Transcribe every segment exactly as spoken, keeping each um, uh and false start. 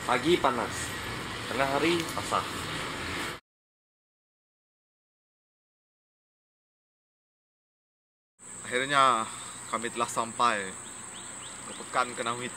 Pagi panas, tengah hari basah. Akhirnya kami telah sampai ke Pekan Kenawit.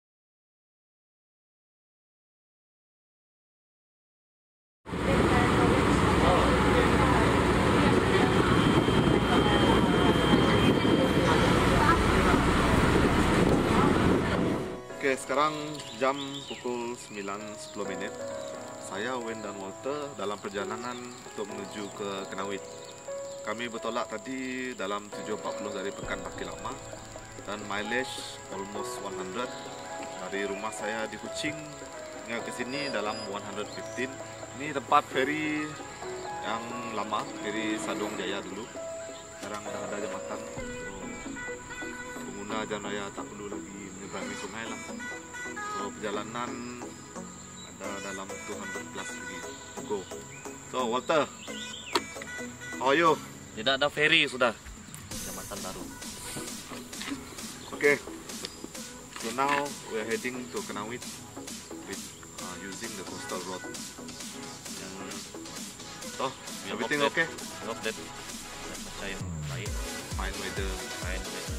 Oke, sekarang jam pukul sembilan sepuluh menit. Saya, Wen dan Walter dalam perjalanan untuk menuju ke Kenawit. Kami bertolak tadi dalam tujuh empat puluh dari Pekan Baki Lama dan mileage almost seratus. Dari rumah saya di Kuching hingga ke sini dalam seratus lima belas. Ini tempat feri yang lama, feri Sadong Jaya dulu. Sekarang dah ada jembatan. So, pengguna jalan raya tak perlu lagi menyeberangi sungai lah. So, perjalanan ada dalam dua ratus plus lagi to go. So, Walter, how are you? Tidak ada feri sudah, jembatan baru. Okay, so now we are heading to Kenawit with uh, using the coastal road. And, so, everything okay? I hope that cuaca yang baik, Fine weather. fine weather.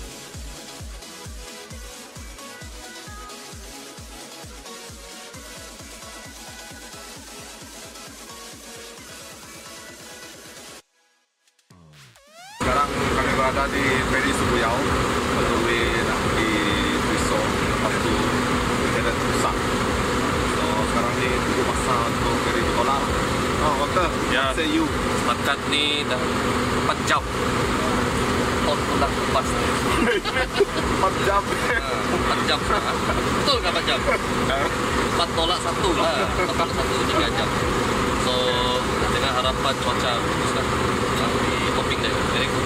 Sekarang kami berada di feri Subuyao, on the way nak pergi Twiso, lepas tu kita Pusak. So sekarang ni tunggu masa untuk feri bertolak. Oh, Walter, Ya. say you. Setakat ni dah empat jam. Tot pulang lepas. empat jam. empat jam. Betul ke empat jam? empat tolak satu lah. empat tolak satu tiga jam. So dengan harapan cuaca bagus lah. Kami hoping that very good.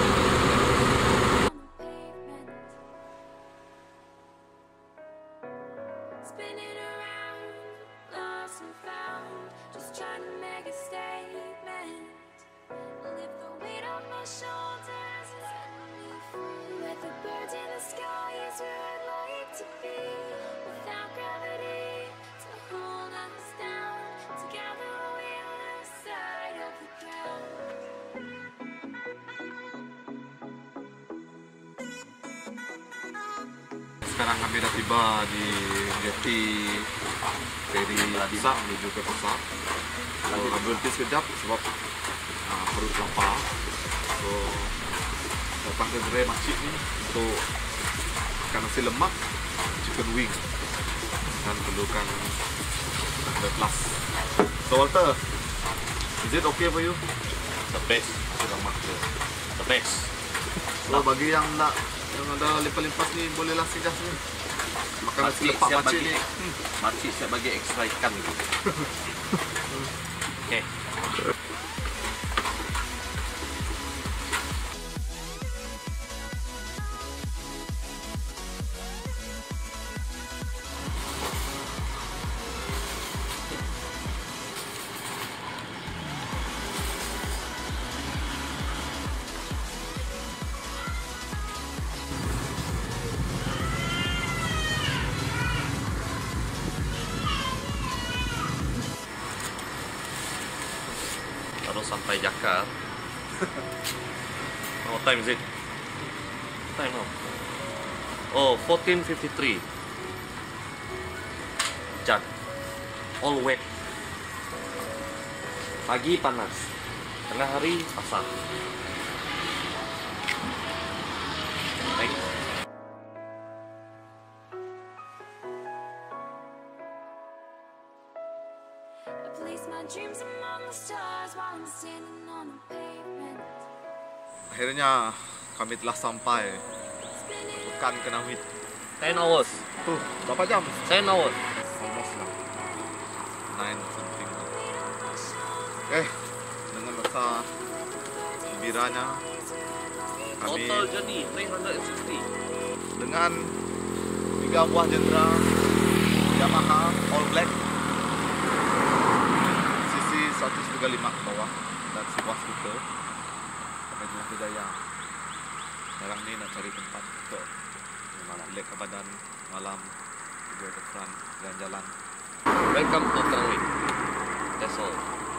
Spinning around, lost and found, just trying to make a statement. Lift the weight off my shoulders, set me free. With the birds in the sky is where I'd like to be. Without gravity to hold us down, together we're on the side of the ground. Sekarang kami dah tiba di jeti feri Pusak menuju ke Pusak. So, ambil berhenti sekejap sebab uh, perut lapar. So, datang ke gerai makcik ni untuk makan nasi lemak, chicken wing dan perlukan ada plus. So, Walter, is it okay for you? The best. Nasi lemak tu. The best. So, bagi yang nak yang ada limpas-limpas ni bolehlah singgah sini. Makan nasi lemak siap makcik bagi, ni. makcik siap bagi extra ikan gitu. Okay. Baru sampai Jakar. What time is it? What time now? Oh, fourteen fifty-three. Hujan. All wet. Pagi panas, tengah hari basah. Thanks. I place my dreams among the stars while I'm standing on the pavement. Akhirnya kami telah sampai Spinning Pekan Kenawit. ten hours. Tuh, berapa jam? ten hours. Almost lah. nine something. Eh, dengan rasa gembiranya kami Total journey three hundred sixty. dengan tiga buah jendera Yamaha All Black sisi seratus tiga puluh lima ke bawah dan sebuah skuter kami telah berjaya. Sekarang ni nak cari tempat untuk relax ke badan malam, tidur ke front, jalan-jalan. Welcome to Kenawit. That's all.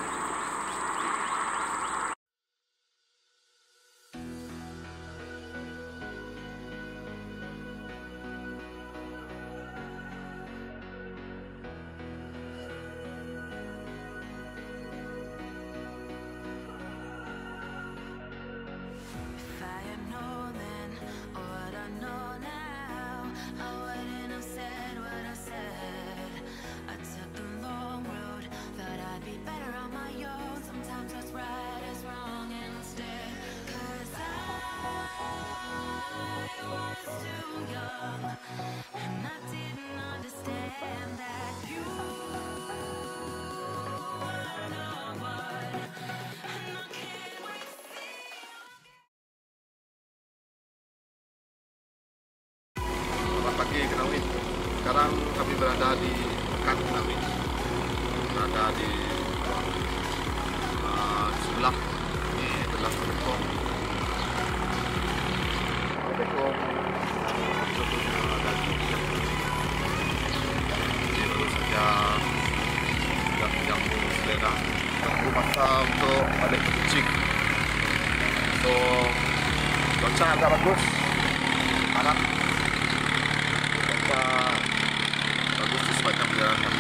If I had known then what I know now, I wouldn't have said what I said. I took the long road, thought I'd be better on my own. Sometimes what's right is wrong instead. Cause I was too young, and I didn't understand that you were the one. And I can't wait to see. Selamat pagi Kenawit. Sekarang kami berada di Pekan Kenawit. Berada di uh, sebelah ini adalah Tekong. Tekong contohnya ada di Jadi baru saja sudah menyambung selera. Tunggu masa untuk balik ke Kuching. So cuaca agak bagus. Panas. Bagus di sepanjang perjalanan kami.